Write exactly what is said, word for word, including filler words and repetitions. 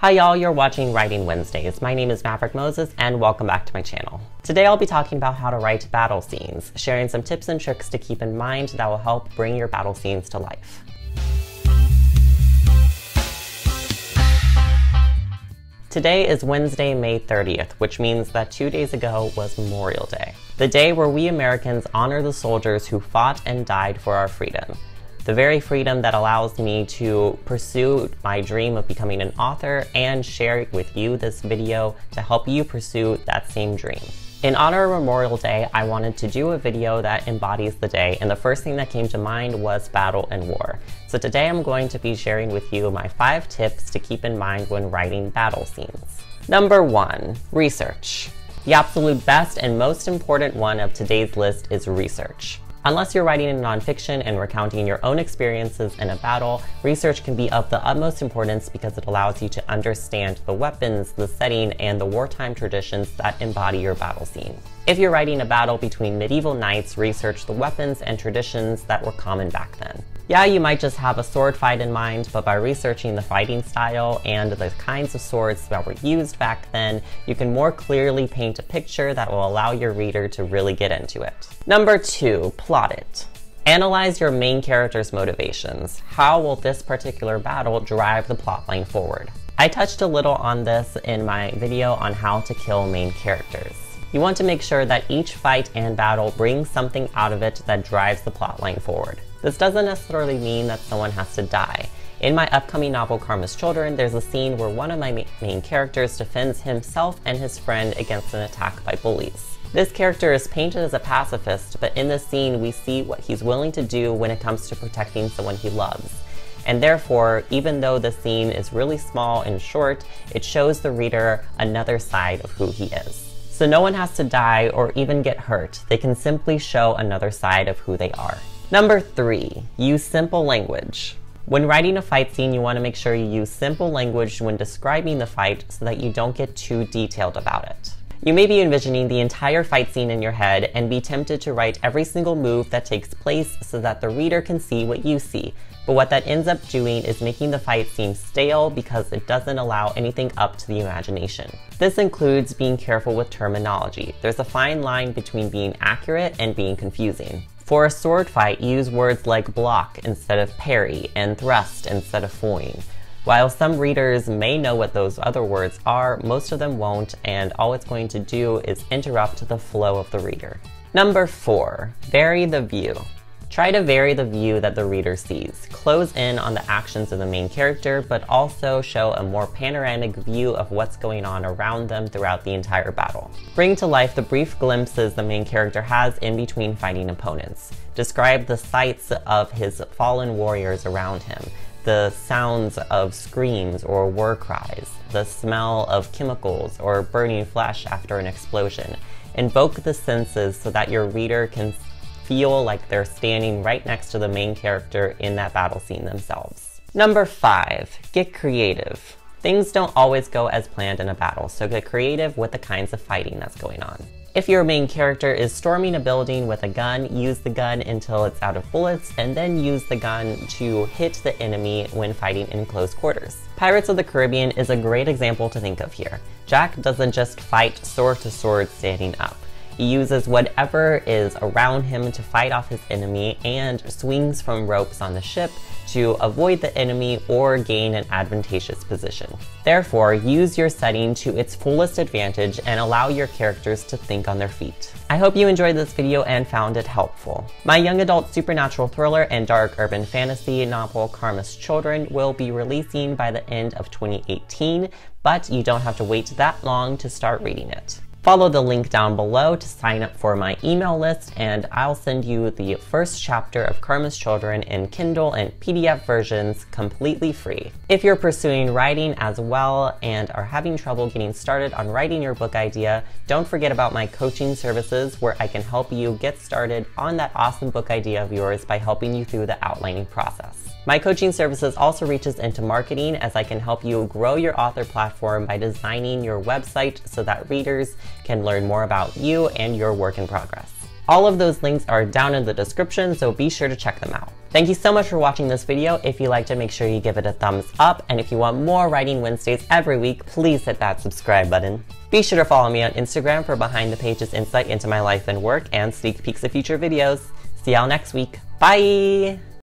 Hi y'all, you're watching Writing Wednesdays. My name is Maverick and welcome back to my channel. Today I'll be talking about how to write battle scenes, sharing some tips and tricks to keep in mind that will help bring your battle scenes to life. Today is Wednesday, May thirtieth, which means that two days ago was Memorial Day, the day where we Americans honor the soldiers who fought and died for our freedom. The very freedom that allows me to pursue my dream of becoming an author and share with you this video to help you pursue that same dream. In honor of Memorial Day, I wanted to do a video that embodies the day, and the first thing that came to mind was battle and war. So today I'm going to be sharing with you my five tips to keep in mind when writing battle scenes. Number one, research. The absolute best and most important one of today's list is research. Unless you're writing in nonfiction and recounting your own experiences in a battle, research can be of the utmost importance because it allows you to understand the weapons, the setting, and the wartime traditions that embody your battle scene. If you're writing a battle between medieval knights, research the weapons and traditions that were common back then. Yeah, you might just have a sword fight in mind, but by researching the fighting style and the kinds of swords that were used back then, you can more clearly paint a picture that will allow your reader to really get into it. Number two, plot it. Analyze your main character's motivations. How will this particular battle drive the plotline forward? I touched a little on this in my video on how to kill main characters. You want to make sure that each fight and battle brings something out of it that drives the plotline forward. This doesn't necessarily mean that someone has to die. In my upcoming novel, Karma's Children, there's a scene where one of my main characters defends himself and his friend against an attack by bullies. This character is painted as a pacifist, but in this scene we see what he's willing to do when it comes to protecting someone he loves. And therefore, even though the scene is really small and short, it shows the reader another side of who he is. So no one has to die or even get hurt. They can simply show another side of who they are. Number three, use simple language. When writing a fight scene, you want to make sure you use simple language when describing the fight so that you don't get too detailed about it. You may be envisioning the entire fight scene in your head and be tempted to write every single move that takes place so that the reader can see what you see. But what that ends up doing is making the fight seem stale because it doesn't allow anything up to the imagination. This includes being careful with terminology. There's a fine line between being accurate and being confusing. For a sword fight, use words like block instead of parry and thrust instead of foin. While some readers may know what those other words are, most of them won't, and all it's going to do is interrupt the flow of the reader. Number four, vary the view. Try to vary the view that the reader sees. Close in on the actions of the main character, but also show a more panoramic view of what's going on around them throughout the entire battle. Bring to life the brief glimpses the main character has in between fighting opponents. Describe the sights of his fallen warriors around him, the sounds of screams or war cries, the smell of chemicals or burning flesh after an explosion. Invoke the senses so that your reader can feel like they're standing right next to the main character in that battle scene themselves. Number five, get creative. Things don't always go as planned in a battle, so get creative with the kinds of fighting that's going on. If your main character is storming a building with a gun, use the gun until it's out of bullets, and then use the gun to hit the enemy when fighting in close quarters. Pirates of the Caribbean is a great example to think of here. Jack doesn't just fight sword to sword standing up. He uses whatever is around him to fight off his enemy and swings from ropes on the ship to avoid the enemy or gain an advantageous position. Therefore, use your setting to its fullest advantage and allow your characters to think on their feet. I hope you enjoyed this video and found it helpful. My young adult supernatural thriller and dark urban fantasy novel Karma's Children will be releasing by the end of twenty eighteen, but you don't have to wait that long to start reading it. Follow the link down below to sign up for my email list, and I'll send you the first chapter of Karma's Children in Kindle and P D F versions completely free. If you're pursuing writing as well and are having trouble getting started on writing your book idea, don't forget about my coaching services where I can help you get started on that awesome book idea of yours by helping you through the outlining process. My coaching services also reaches into marketing, as I can help you grow your author platform by designing your website so that readers can learn more about you and your work in progress. All of those links are down in the description, so be sure to check them out. Thank you so much for watching this video. If you liked it, make sure you give it a thumbs up, and if you want more Writing Wednesdays every week, please hit that subscribe button. Be sure to follow me on Instagram for behind the pages insight into my life and work and sneak peeks of future videos. See y'all next week. Bye!